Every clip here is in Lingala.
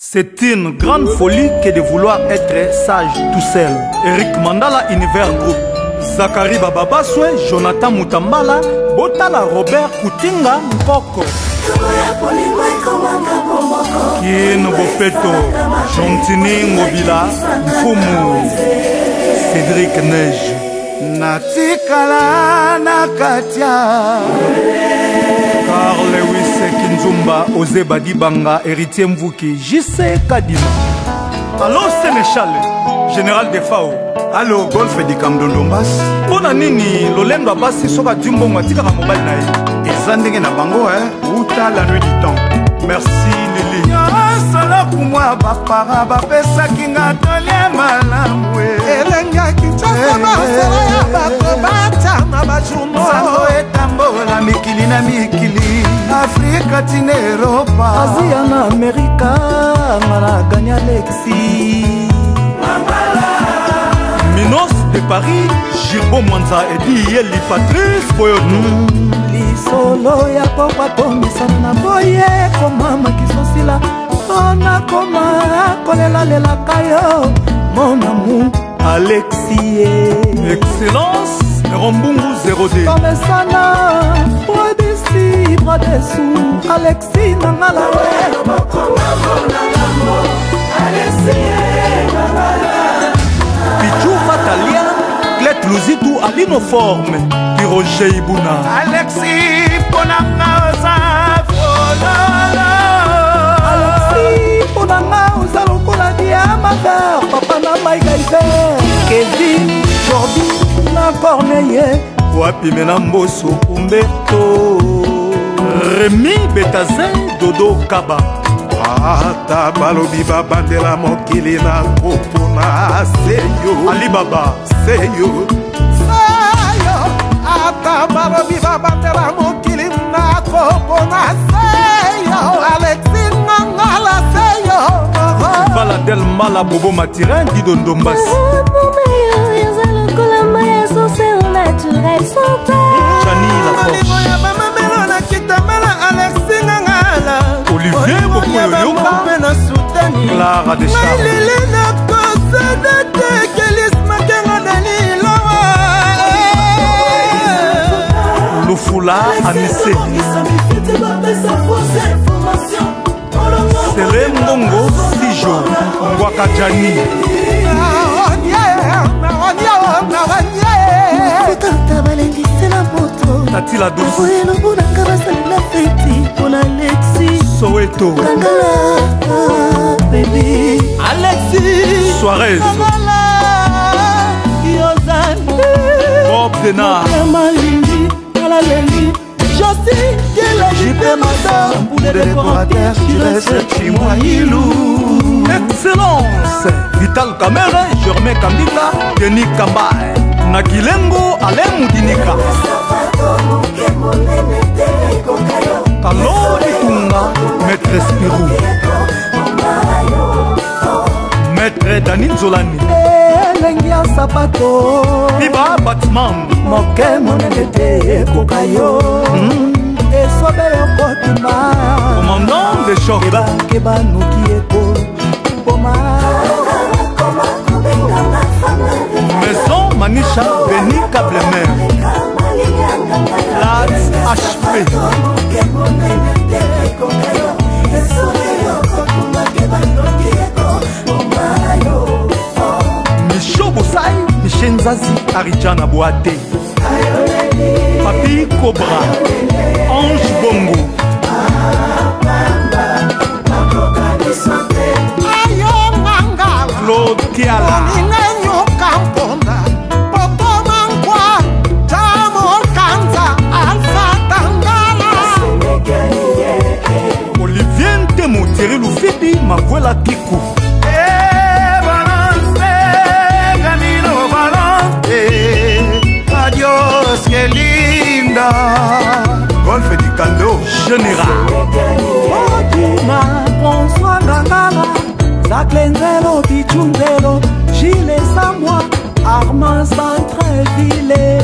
C'est une grande folie que de vouloir être sage tout seul. Eric Mandala, Univers Group. Zachary Bababaswe, Jonathan Mutambala, Botala Robert Kutinga Mpoko. Kino Bopeto, Chontini Mobila, Mfumu, Cédric Neige. Natikala Nakatia. Carl Lewis Kinzumba, Ose Badibanga, Héritier Mvuki, JC Kadima. Allô Sénéchal, Général Defao. Allô Golf di Kamdondombas. Pona nini Lolendo Abasi soka Jumbo Matika mobile nae. Ezandenge na bango uta la nuit du temps. Merci Lili. Sala kumwa bapara bapesa kinga tolie malamu. Elenga kitasa masala ya bato bata mabajumo. Sango etambola mikili na mikili. Afrika tine Europa. Asia na Amerika ngana ganya Lexi. Minos de Paris, Gilbo Mwanza Edi Yeli Patrice Boyoto. Lisolo ya popa tomisana na boye komama kisosila. Ona koma kolela lela kayo mon amour Alexis. Excellence Rombungu 0D. Comme ça na bras d'ici bras dessous Alexis nangala. Pichou Fatalia, Clette Luzitou Alino Forme, Piroger Ibuna. Alexis Ponanga Zafolala. Alexis Ponanga Uzalokola Diamaver. Papa na Maïgaïver. Kevin Jordi na Corneille. Wapi Menamboso Umberto. Rémi Betazin Dodo Kaba. Ata balobi babandela mokili na kopona seyo. Alibaba seyo. Seyo. Ata balobi babandela mokili na kopona seyo. Alexis Nangala seyo. Baladel Mala Bobo Matirin Didondombas. Chani La Forge. Olivier Bokoyoyoka. Clara Deschamps. Lufula Anissé. Sele Mbongo Sijo Wakajani. Tati la douce Soweto Alexis Suarez Bob Denard Excellence Vital Kamere Germain Kambika Denis Kambaye Nakilengo Alain Moudinika Talon Itunga Maître Spirou Maître Danine Zolani Lengia Sapato Biba Batman Moke monelete kokayo Esobe yokotima Commandant de choc Keba nuki eko Poma Maison Manisha Beni Kablemer Lats HP Micho Bosai Michel Zazi Arijana Boate Papi Cobra Ange Bongo Claude Kiala Olivier Ntemo Thierry Lufidi Mavuela Kiku Balance Camino Balance. Adios que linda. Golf di Kando Général Odina François Ngangala Zaklenzelo Pichundelo Gilles Samoa Armand Centreville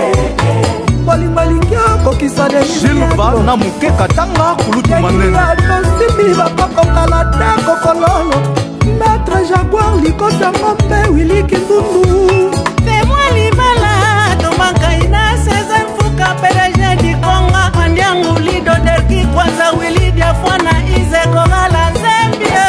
Gilles Ba na muke katanga kulutu manene babi bakokokala te kokololo maître jaguar likosa ngombe wili kindundu temwa libala tomakaina César Fuka PDG di Konga Mandiangu lido derki kwanza wili diafwana ize kogala Zambia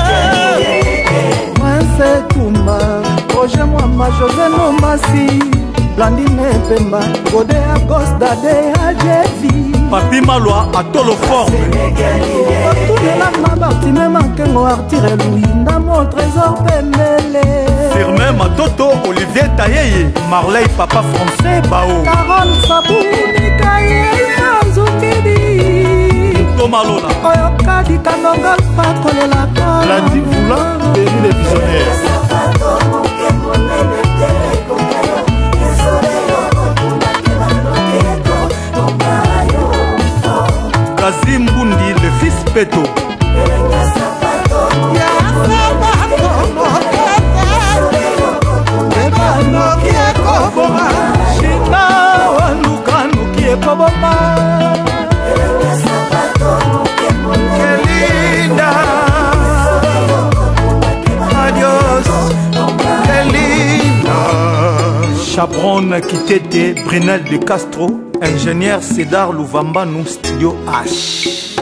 Prince Tumba Roger Mwama José Nomasi Blandine Pemba Gode Agos Dade Ajefi Papi Malwa Atolo Fort Otulelanga Bartime Mankengo Artire Louinda Mon trésor Pemele Firmin Matoto Olivier Tayeye Marley Papa Français Bao Carole Sabouni Kaye Nzukidi Tomalona Oyokadi Kanonga Fakolela Lundi Voula Péri les visionnaires Kazim Bundi le fils Peto China Wanukanuki Ekoboma Kelinda Adios Kelinda Chabron Kitete Brunel de Castro Ingénieur Cédar Louvamba, nous studio H.